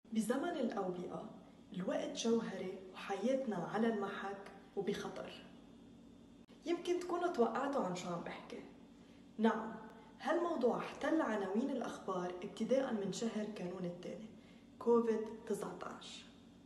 بزمن الأوبئة الوقت جوهري وحياتنا على المحك وبخطر. يمكن تكونوا توقعتوا عن شو عم بحكي. نعم، هالموضوع احتل عناوين الأخبار ابتداء من شهر كانون الثاني كوفيد-19.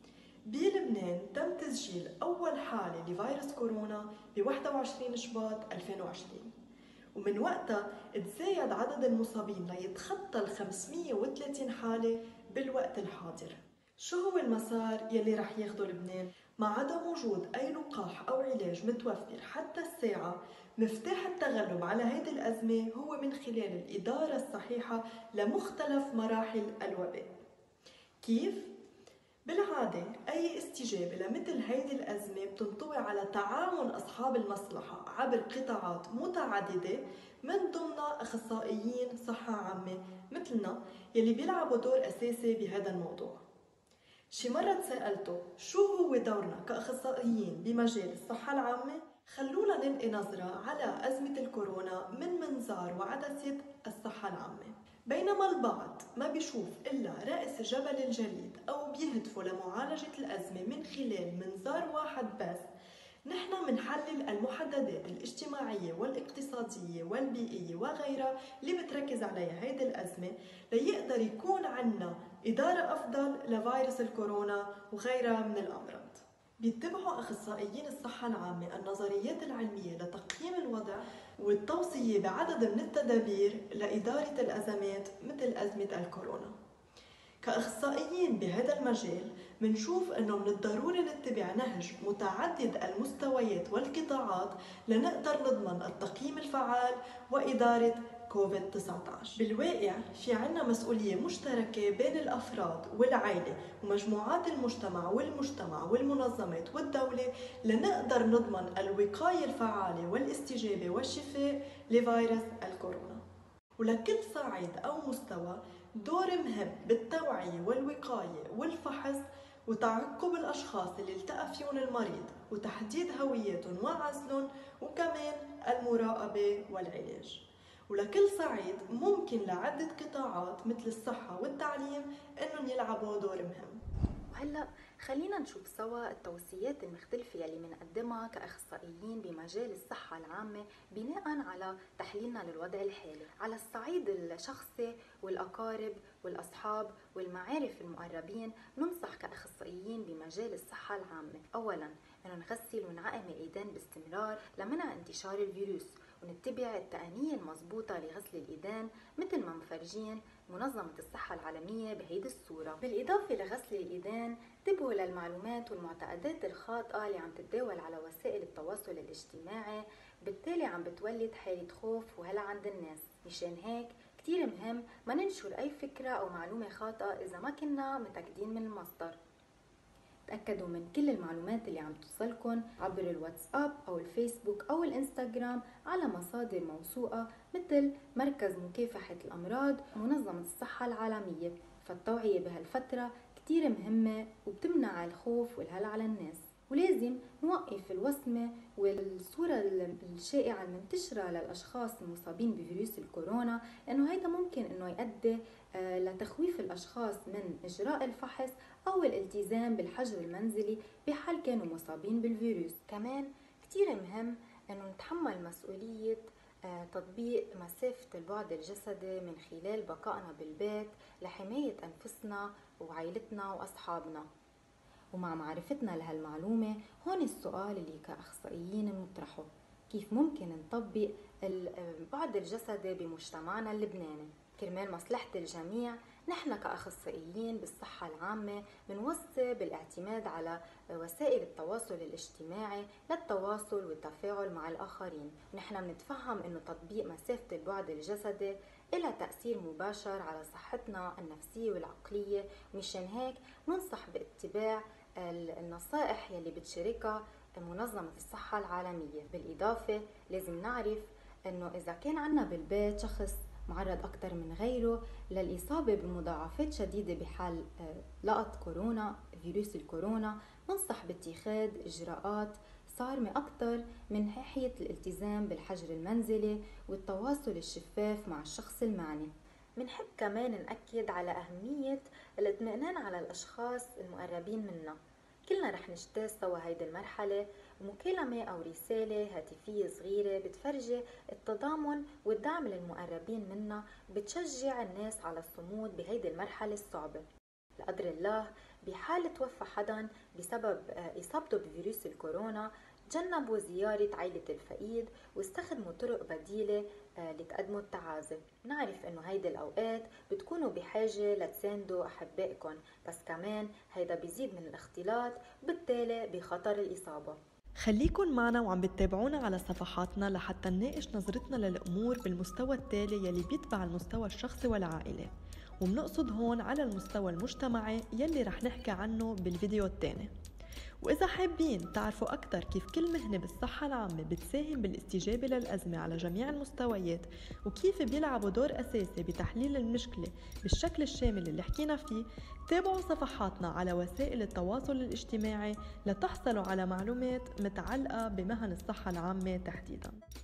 بلبنان تم تسجيل أول حالة لفيروس كورونا ب 21 شباط 2020، ومن وقتها تزايد عدد المصابين ليتخطى ال 530 حالة بالوقت الحاضر. شو هو المسار يلي رح ياخده لبنان؟ مع عدم وجود أي لقاح أو علاج متوفر حتى الساعة، مفتاح التغلب على هذه الأزمة هو من خلال الإدارة الصحيحة لمختلف مراحل الوباء. كيف؟ بالعادة أي استجابة لمثل هيدي الأزمة بتنطوي على تعاون أصحاب المصلحة عبر قطاعات متعددة، من ضمنها أخصائيين صحة عامة مثلنا يلي بيلعبوا دور أساسي بهذا الموضوع. شي مرة تسألتوا شو هو دورنا كأخصائيين بمجال الصحة العامة؟ خلونا نلقي نظرة على أزمة الكورونا من منظار وعدسة الصحة العامة. بينما البعض ما بيشوف إلا رأس جبل الجليد أو بيهدفوا لمعالجة الأزمة من خلال منظار واحد بس، نحن منحلل المحددات الاجتماعية والاقتصادية والبيئية وغيرها اللي بتركز عليها هيدي الأزمة، ليقدر يكون عنا إدارة أفضل لفيروس الكورونا وغيرها من الأمراض. بيتبعوا أخصائيين الصحة العامة النظريات العلمية لتقييم الوضع والتوصية بعدد من التدابير لإدارة الأزمات مثل أزمة الكورونا. كأخصائيين بهذا المجال منشوف أنه من الضروري نتبع نهج متعدد المستويات والقطاعات لنقدر نضمن التقييم الفعال وإدارة كوفيد-19. بالواقع في عنا مسؤولية مشتركة بين الأفراد والعائلة ومجموعات المجتمع والمنظمات والدولة لنقدر نضمن الوقاية الفعالة والاستجابة والشفاء لفيروس الكورونا. ولكل صعيد أو مستوى دور مهم بالتوعية والوقاية والفحص وتعقب الأشخاص اللي التقى فيهم المريض وتحديد هويتهم وعزلهم، وكمان المراقبة والعلاج. ولكل صعيد ممكن لعدة قطاعات مثل الصحة والتعليم إنهم يلعبوا دور مهم. وهلأ خلينا نشوف سوا التوصيات المختلفة يلي منقدمها كأخصائيين بمجال الصحة العامة بناء على تحليلنا للوضع الحالي. على الصعيد الشخصي والأقارب والأصحاب والمعارف المقربين، ننصح كأخصائيين بمجال الصحة العامة أولا أنه نغسل ونعقم الإيدين باستمرار لمنع انتشار الفيروس، ونتبع التقنية المضبوطة لغسل الإيدين مثل ما مفرجين منظمة الصحة العالمية بهيدي الصورة. بالإضافة لغسل الإيدين، انتبهوا للمعلومات والمعتقدات الخاطئة اللي عم تتداول على وسائل التواصل الاجتماعي، بالتالي عم بتولد حالة خوف وهلع عند الناس. مشان هيك كتير مهم ما ننشر أي فكرة أو معلومة خاطئة إذا ما كنا متأكدين من المصدر. تأكدوا من كل المعلومات اللي عم توصلكن عبر الواتساب أو الفيسبوك أو الإنستغرام على مصادر موثوقة مثل مركز مكافحة الأمراض ومنظمة الصحة العالمية. فالتوعية بهالفترة كتير مهمة وبتمنع الخوف والهلع على الناس. ولازم نوقف الوسمة والصورة الشائعة المنتشرة للأشخاص المصابين بفيروس الكورونا، لأنه هيدا ممكن أنه يؤدي لتخويف الأشخاص من إجراء الفحص أو الالتزام بالحجر المنزلي بحال كانوا مصابين بالفيروس. كمان كتير مهم أنه نتحمل مسؤولية تطبيق مسافة البعد الجسدي من خلال بقائنا بالبيت لحماية أنفسنا وعائلتنا وأصحابنا. ومع معرفتنا لهالمعلومة، هون السؤال اللي كأخصائيين بنطرحه: كيف ممكن نطبق البعد الجسدي بمجتمعنا اللبناني؟ كرمال مصلحة الجميع، نحن كأخصائيين بالصحة العامة بنوصي بالاعتماد على وسائل التواصل الاجتماعي للتواصل والتفاعل مع الآخرين. نحن بنتفهم أنه تطبيق مسافة البعد الجسدي إلها تأثير مباشر على صحتنا النفسية والعقلية، مشان هيك ننصح باتباع النصائح يلي بتشاركها منظمة الصحة العالمية. بالإضافة لازم نعرف أنه إذا كان عنا بالبيت شخص معرض أكثر من غيره للإصابة بمضاعفات شديدة بحال لقط كورونا فيروس الكورونا، ننصح باتخاذ إجراءات صارمة أكثر من ناحية الالتزام بالحجر المنزلي والتواصل الشفاف مع الشخص المعني. منحب كمان نأكد على أهمية الاطمئنان على الأشخاص المقربين منا. كلنا رح نجتاز سوا هيدي المرحلة، ومكالمة أو رسالة هاتفية صغيرة بتفرجي التضامن والدعم للمقربين منا، بتشجع الناس على الصمود بهيدي المرحلة الصعبة. لا قدر الله بحال توفى حدا بسبب إصابته بفيروس الكورونا، تجنبوا زيارة عائلة الفقيد واستخدموا طرق بديلة لتقدموا التعازي. نعرف انه هيدي الاوقات بتكونوا بحاجة لتساندوا احبائكم، بس كمان هيدا بيزيد من الاختلاط، بالتالي بخطر الاصابة. خليكن معنا وعم بتتابعونا على صفحاتنا لحتى نناقش نظرتنا للأمور بالمستوى التالي يلي بيتبع المستوى الشخصي والعائلي، ومنقصد هون على المستوى المجتمعي يلي رح نحكي عنه بالفيديو التاني. وإذا حابين تعرفوا أكثر كيف كل مهنة بالصحة العامة بتساهم بالاستجابة للأزمة على جميع المستويات، وكيف بيلعبوا دور أساسي بتحليل المشكلة بالشكل الشامل اللي حكينا فيه، تابعوا صفحاتنا على وسائل التواصل الاجتماعي لتحصلوا على معلومات متعلقة بمهن الصحة العامة تحديداً.